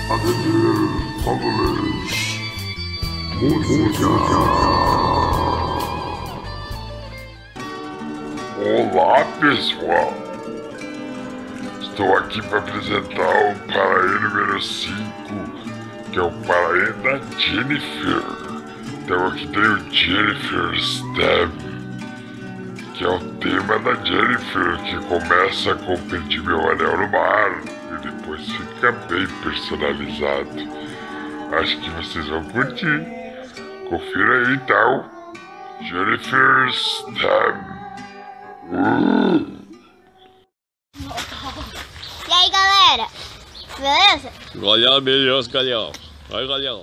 Olá pessoal, estou aqui para apresentar o Paraê número 5, que é o Paraê da Jennifer. Então aqui tem o Jennifer Stab, que é o tema da Jennifer, que começa com Perdi Meu Anel no Mar e depois fica bem personalizado. Acho que vocês vão curtir. Confira aí então, Jennifer Stab. E aí galera, beleza? Galhão, beleza, galhão. Vai, galhão.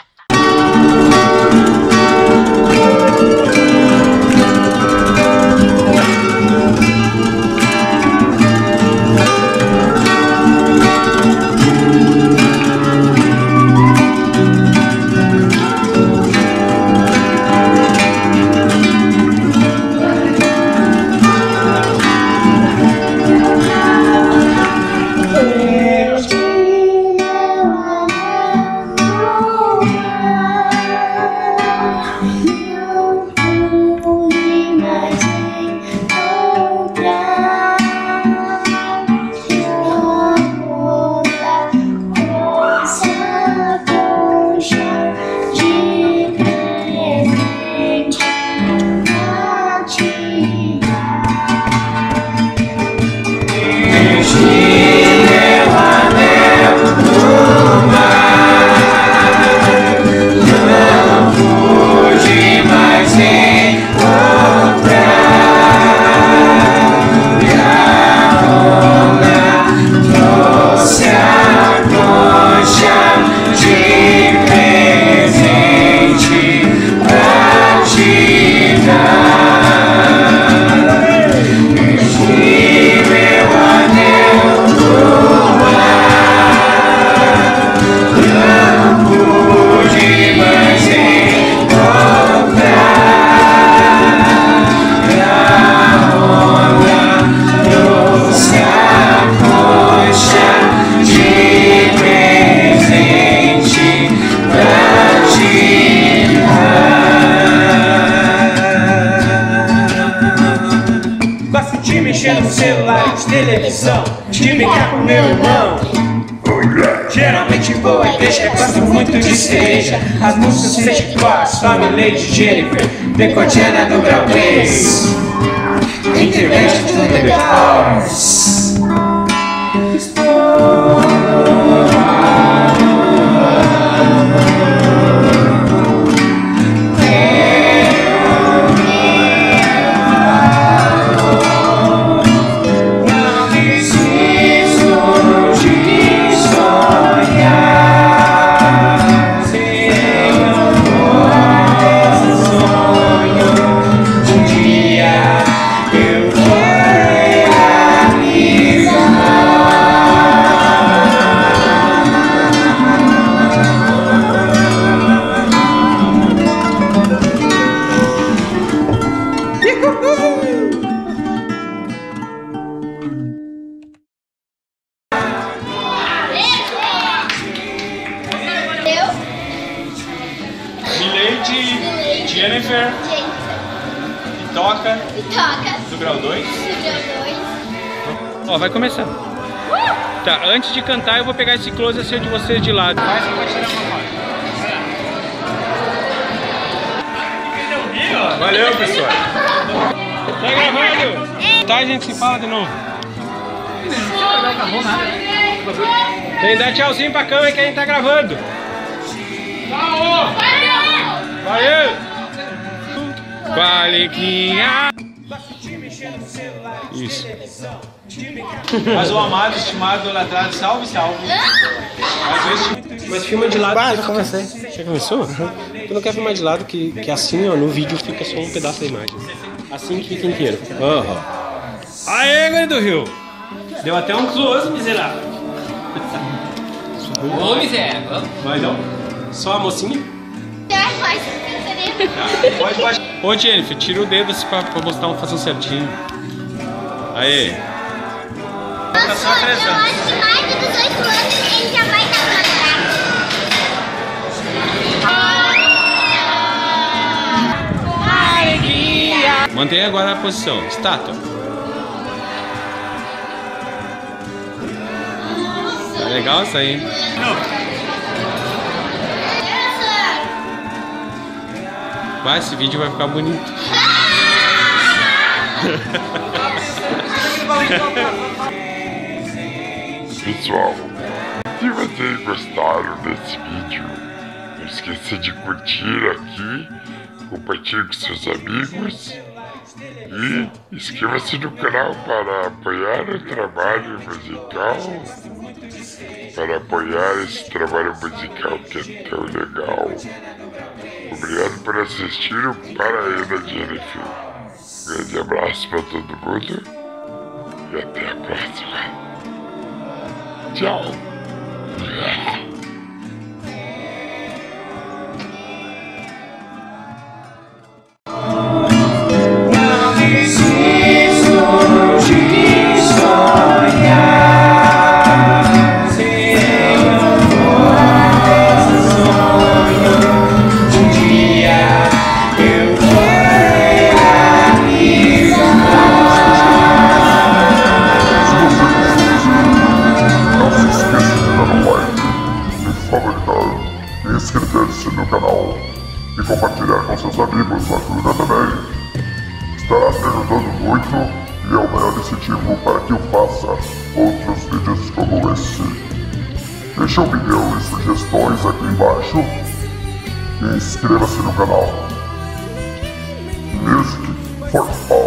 Mexendo no celular, de televisão, de brincar com meu irmão. Geralmente boa igreja, gosto muito de cereja. As músicas Sage Cross, Family Lady Jennifer, Decotiana do Grau 3, Internet to the Horse. Milady, Jennifer, Toca do Grau 2. Ó, vai começar. Tá, antes de cantar eu vou pegar esse close assim de vocês de lado. Faz que eu vou tirar uma foto. Valeu, pessoal. Tá gravando? Tá, gente, se fala de novo. Tem que dar tchauzinho pra câmera que a gente tá gravando. Valeu! Qualiquinha! Isso. Mas o amado, estimado, idolatrado, salve, salve. Mas filma de lado. Já comecei. Já começou? Tu não quer filmar de lado que assim, ó, no vídeo fica só um pedaço da imagem. Assim que fica inteiro. Aê, Grande do Rio! Deu até um close, miserável. Ô, miséria. Vai não? Só a mocinha? Pode. Ô, Jennifer, tira o dedo assim pra mostrar uma fação certinho. Aê! Nossa, eu acho que mais de 18 anos ele já vai estar com a Mantenha agora a posição. Estátua. Tá legal isso aí, hein? Vai, esse vídeo vai ficar bonito. Pessoal, se vocês gostaram desse vídeo, não esqueça de curtir aqui, compartilhe com seus amigos e inscreva-se no canal para apoiar o trabalho musical, para apoiar esse trabalho musical que é tão legal. Obrigado por assistir o Paraíba da Jennifer. Um grande abraço para todo mundo e até a próxima. Tchau. Inscrever-se no canal e compartilhar com seus amigos ajuda também. Estará me ajudando muito e é o maior incentivo para que eu faça outros vídeos como esse. Deixe opinião e sugestões aqui embaixo e inscreva-se no canal. Music for all.